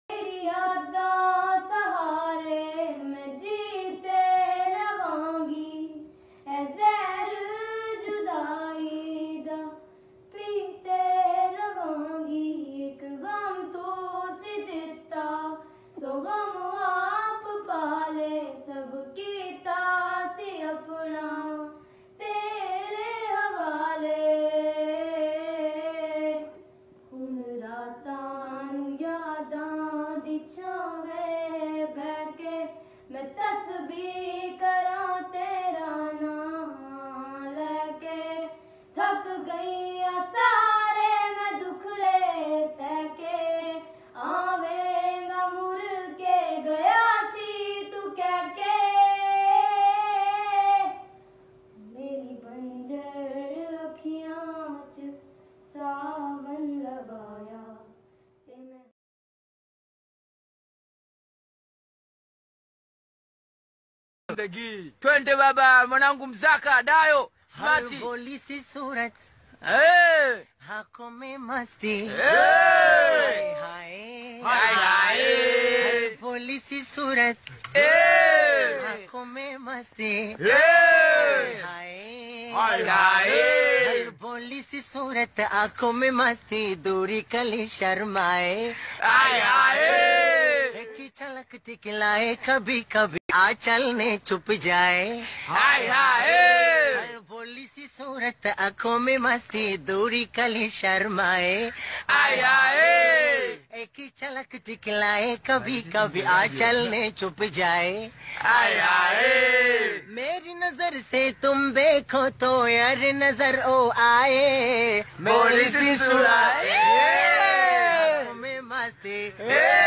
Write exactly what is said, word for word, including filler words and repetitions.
तेरी यादां सहारे मैं जीते रवांगी, ऐ ज़हर जुदाई दा पीते रवांगी। एक गम तो सी दिता सो गम आप पाले, सब कीता सी अपना तेरे हवाले। हुण रातां नूं यादां दी छावे बैठ के मैं तस्बीह करां तेरा नां लैके। थक गई आ सारे मैं दुखड़े सह के, आवेगा मुड़ के गया सी तू कह के। मेरी बंजर अखियां च सावन लगाया ते मैं Twende baba, mwanangu Mzaka Dayo Smati. बोली सी सूरत Hey! आंखों में मस्ती, Hey! हाय हाय हाय बोली सी सूरत Hey! आंखों में मस्ती, Hey! हाय हाय हाय बोली सी सूरत आंखों में मस्ती, दूरी कली शर्माए, हाय हाय की झलक टिकलाए, कभी कभी आ चलने चुप जाए, हाय हाय बोली सी सूरत आंखों में मस्ती, दूरी कली शर्माए, हाय हाय एक ही झलक टिकलाए, कभी कभी आ चलने चुप जाए, हाय हाय मेरी नजर से तुम देखो तो यार नजर ओ आए, बोली सी सूरत आंखों में मस्ती,